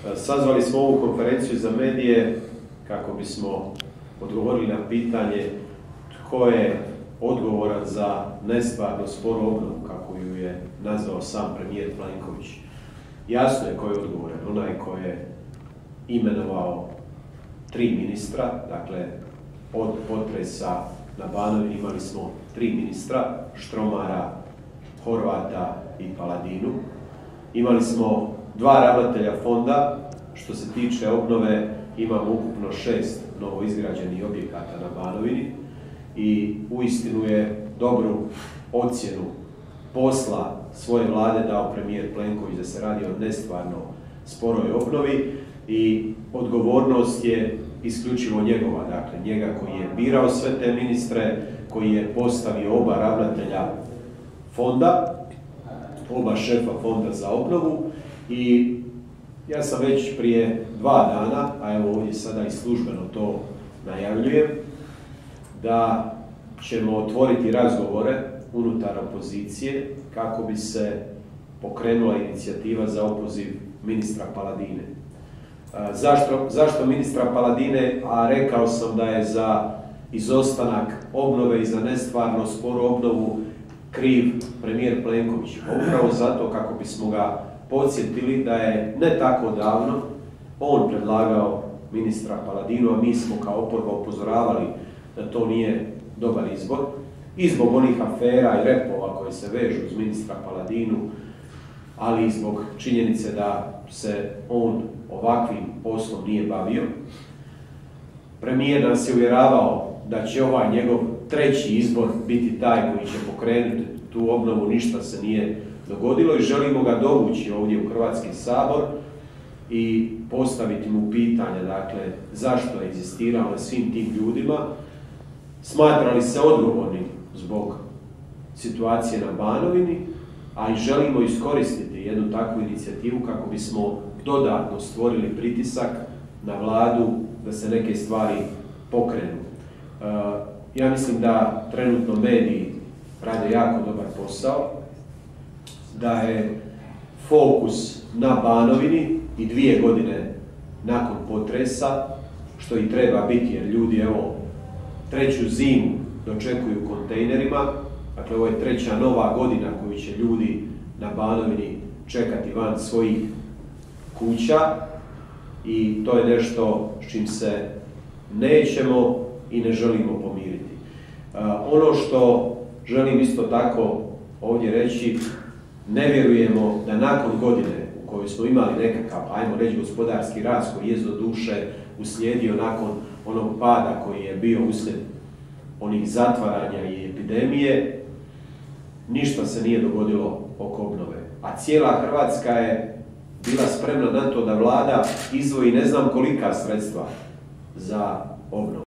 Sazvali smo ovu konferenciju za medije kako bismo odgovorili na pitanje tko je odgovoran za nestvarno sporu obnovu, kako ju je nazvao sam premijer Plenković. Jasno je ko je odgovoran, onaj ko je imenovao 3 ministra, dakle od potresa na Banovini imali smo 3 ministra, Štromara, Horvata i Paladinu. Imali smo 2 ravnatelja fonda, što se tiče obnove imamo ukupno 6 novoizgrađenih objekata na Banovini i uistinu je dobru ocjenu posla svoje vlade dao premijer Plenković da se radi o nestvarno sporoj obnovi i odgovornost je isključivo njegova, dakle njega koji je birao sve te ministre, koji je postavio oba ravnatelja fonda, oba šefa fonda za obnovu i ja sam već prije 2 dana, a evo ovdje sada i službeno to najavljujem, da ćemo otvoriti razgovore unutar opozicije kako bi se pokrenula inicijativa za opoziv ministra Paladine. Zašto ministra Paladine? A rekao sam da je za izostanak obnove i za nestvarno sporu obnovu kriv premijer Plenković. Upravo zato kako bismo ga podsjetili da je ne tako davno on predlagao ministra Paladinu, a mi smo kao oporba upozoravali da to nije dobar izbor. I zbog onih afera i repova koje se vežu uz ministra Paladinu, ali i zbog činjenice da se on ovakvim poslom nije bavio. Premijer nas je uvjeravao da će ovaj njegov 3. izbor biti taj koji će pokrenuti tu obnovu, ništa se nije dogodilo i želimo ga dovući ovdje u Hrvatski sabor i postaviti mu pitanje, dakle, zašto je egzistirao na svim tim ljudima, smatrali se odgovornim zbog situacije na Banovini, a i želimo iskoristiti jednu takvu inicijativu kako bismo dodatno stvorili pritisak na vladu da se neke stvari pokrenu. Ja mislim da trenutno mediji rade jako dobar posao, da je fokus na Banovini i 2 godine nakon potresa, što i treba biti jer ljudi evo 3. zimu dočekuju u kontejnerima, dakle ovo je 3. nova godina koju će ljudi na Banovini čekati van svojih kuća i to je nešto s čim se nećemo i ne želimo pomiriti. Ono što želim isto tako ovdje reći, ne vjerujemo da nakon godine u kojoj smo imali nekakav, ajmo reći, gospodarski rast koji je do duše uslijedio nakon onog pada koji je bio uslijed onih zatvaranja i epidemije, ništa se nije dogodilo oko obnove. A cijela Hrvatska je bila spremna na to da vlada izdvoji ne znam kolika sredstva za obnovu.